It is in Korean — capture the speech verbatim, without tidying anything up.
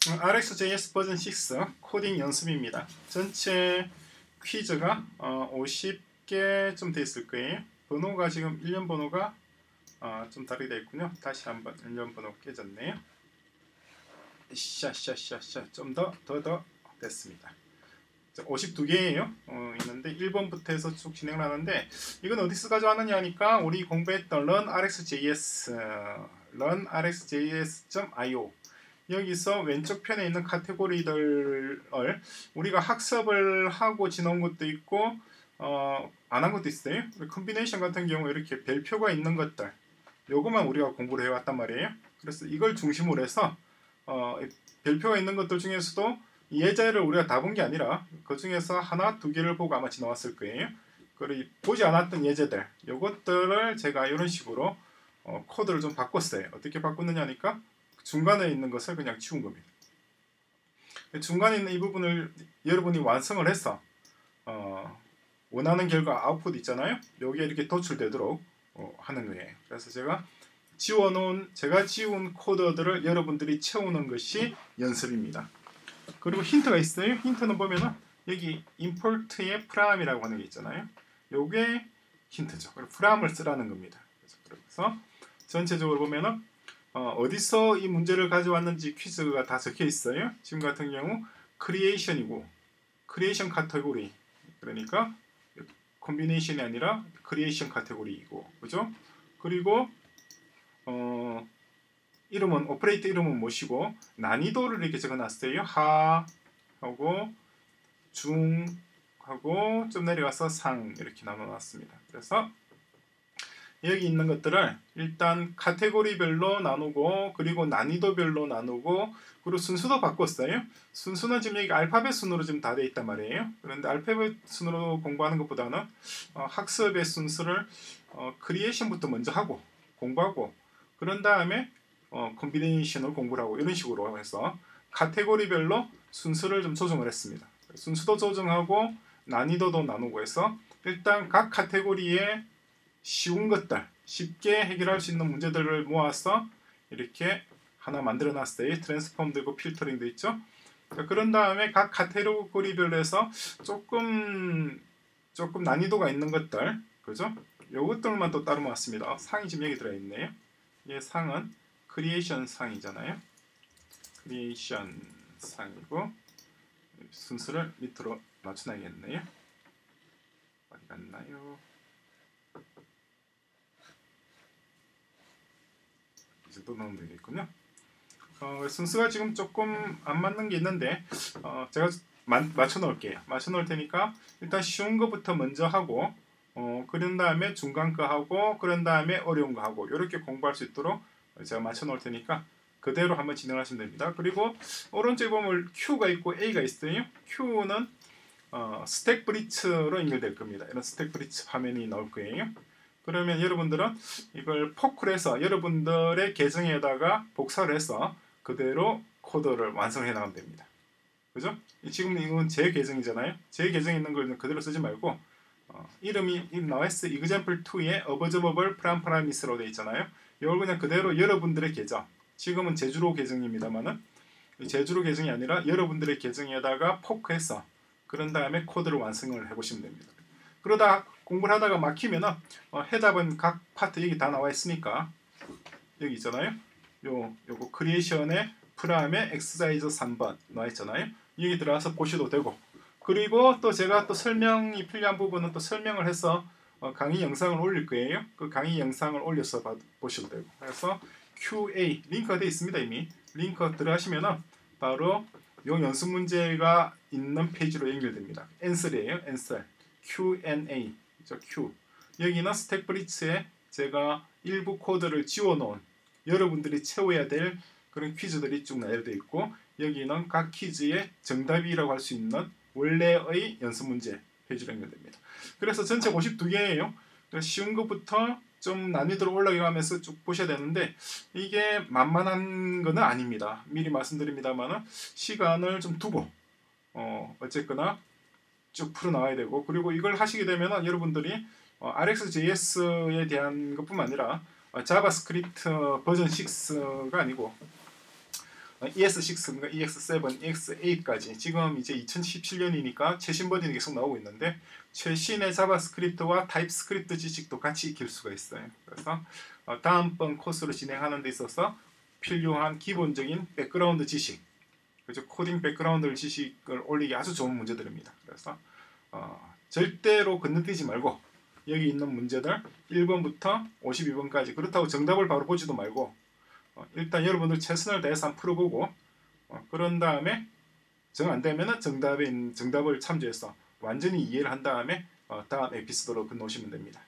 알엑스제이에스 버전 육 코딩 연습입니다. 전체 퀴즈가 어, 오십 개 좀 돼 있을 거예요. 번호가 지금 일련 번호가 어, 좀 다르게 되어 있군요. 다시 한번 일련 번호 깨졌네요. 샤샤샤샤 좀 더 더 더 됐습니다. 오십이 개예요. 어, 있는데 일 번부터 해서 쭉 진행을 하는데 이건 어디서 가져왔느냐 하니까 우리 공부했던 learn 알엑스제이에스 learn 알엑스제이에스 닷 아이오 여기서 왼쪽 편에 있는 카테고리들을 우리가 학습을 하고 지나온 것도 있고 어, 안 한 것도 있어요. 컴비네이션 같은 경우 이렇게 별표가 있는 것들 요것만 우리가 공부를 해왔단 말이에요. 그래서 이걸 중심으로 해서 어, 별표가 있는 것들 중에서도 예제를 우리가 다 본 게 아니라 그 중에서 하나 두 개를 보고 아마 지나왔을 거예요. 그리고 보지 않았던 예제들 요것들을 제가 이런 식으로 어, 코드를 좀 바꿨어요. 어떻게 바꿨느냐 하니까 중간에 있는 것을 그냥 치운 겁니다. 중간에 있는 이 부분을 여러분이 완성을 해서 어, 원하는 결과 아웃풋 있잖아요. 여기에 이렇게 도출되도록 어, 하는 거예요. 그래서 제가 지워놓은 제가 지운 코드들을 여러분들이 채우는 것이 연습입니다. 그리고 힌트가 있어요. 힌트는 보면은 여기 import의 프람이라고 하는 게 있잖아요. 요게 힌트죠. 프람을 쓰라는 겁니다. 그래서 전체적으로 보면은 어, 어디서 이 문제를 가져왔는지 퀴즈가 다 적혀 있어요. 지금 같은 경우 크리에이션이고 크리에이션 카테고리 그러니까 콤비네이션이 아니라 크리에이션 카테고리이고 그죠? 그리고 어, 이름은 오퍼레이터 이름은 뭐시고 난이도를 이렇게 적어놨어요. 하 하고 중 하고 좀 내려가서 상 이렇게 나눠놨습니다. 그래서 여기 있는 것들을 일단 카테고리별로 나누고 그리고 난이도별로 나누고 그리고 순수도 바꿨어요. 순수는 지금 여기 알파벳 순으로 지금 다 돼 있단 말이에요. 그런데 알파벳 순으로 공부하는 것보다는 어, 학습의 순수를 어, 크리에이션부터 먼저 하고 공부하고 그런 다음에 어, 콤비네이션을 공부를 하고 이런 식으로 해서 카테고리별로 순수를 좀 조정을 했습니다. 순수도 조정하고 난이도도 나누고 해서 일단 각 카테고리에 쉬운 것들, 쉽게 해결할 수 있는 문제들을 모아서 이렇게 하나 만들어 놨어요. 트랜스폼도 있고 필터링도 있죠. 그런 다음에 각 카테고리별로 해서 조금 조금 난이도가 있는 것들, 그죠? 요것들만 또 따로 모았습니다. 상이 지금 여기 들어있네요. 이 상은 크리에이션 상이잖아요. 크리에이션 상이고 순서를 밑으로 맞춰놔야겠네요. 어디 갔나요? 이 정도 넣으면 되겠군요. 어, 순서가 지금 조금 안 맞는 게 있는데 어, 제가 마, 맞춰 놓을게요. 맞춰 놓을 테니까 일단 쉬운 거부터 먼저 하고 어, 그런 다음에 중간 거 하고 그런 다음에 어려운 거 하고 이렇게 공부할 수 있도록 제가 맞춰 놓을 테니까 그대로 한번 진행하시면 됩니다. 그리고 오른쪽에 보면 Q가 있고 A가 있어요. Q는 어, 스택 브리츠로 연결될 겁니다. 이런 스택 브리츠 화면이 나올 거예요. 그러면 여러분들은 이걸 포크를 해서 여러분들의 계정에다가 복사를 해서 그대로 코드를 완성해 나가면 됩니다. 그죠? 지금 이건 제 계정이잖아요. 제 계정에 있는 걸 그대로 쓰지 말고 어, 이름이 나와있어 example 이에 observable pram parameter로 되어 있잖아요. 이걸 그냥 그대로 여러분들의 계정 지금은 제주로 계정입니다만은 제주로 계정이 아니라 여러분들의 계정에다가 포크해서 그런 다음에 코드를 완성을 해보시면 됩니다. 그러다 공부를 하다가 막히면은 어, 해답은 각 파트 여기 다 나와 있으니까 여기 있잖아요. 요 요거 크리에이션의 프람의 엑서사이즈 삼 번 나와 있잖아요. 여기 들어가서 보셔도 되고 그리고 또 제가 또 설명이 필요한 부분은 또 설명을 해서 어, 강의 영상을 올릴 거예요. 그 강의 영상을 올려서 봐, 보셔도 되고 그래서 큐에이 링크가 되어 있습니다. 이미 링크 들어가시면은 바로 요 연습 문제가 있는 페이지로 연결됩니다. 앤설이에요. 앤설 큐 앤 에이 Q 여기는 스택 브리츠에 제가 일부 코드를 지워놓은 여러분들이 채워야 될 그런 퀴즈들이 쭉 나열되어 있고 여기는 각 퀴즈의 정답이라고 할 수 있는 원래의 연습 문제 페이지로 연결됩니다. 그래서 전체 오십이 개예요. 쉬운 것부터 좀 난이도로 올라가면서 쭉 보셔야 되는데 이게 만만한 거는 아닙니다. 미리 말씀드립니다만 시간을 좀 두고 어, 어쨌거나 쭉 풀어나와야 되고 그리고 이걸 하시게 되면 여러분들이 어, 알엑스제이에스에 대한 것뿐만 아니라 어, 자바스크립트 버전 육가 아니고 이에스 식스인가 이엑스 세븐, 이엑스 에잇까지 지금 이제 이천십칠 년이니까 최신 버전이 계속 나오고 있는데 최신의 자바스크립트와 타입스크립트 지식도 같이 익힐 수가 있어요. 그래서 어, 다음번 코스로 진행하는 데 있어서 필요한 기본적인 백그라운드 지식, 그죠? 코딩 백그라운드 지식을 올리기 아주 좋은 문제들입니다. 그래서 어, 절대로 건너뛰지 말고 여기 있는 문제들 일 번부터 오십이 번까지 그렇다고 정답을 바로 보지도 말고 어, 일단 여러분들 최선을 다해서 한번 풀어보고 어, 그런 다음에 정 안되면 정답에 정답을 참조해서 완전히 이해를 한 다음에 어, 다음 에피소드로 건너오시면 됩니다.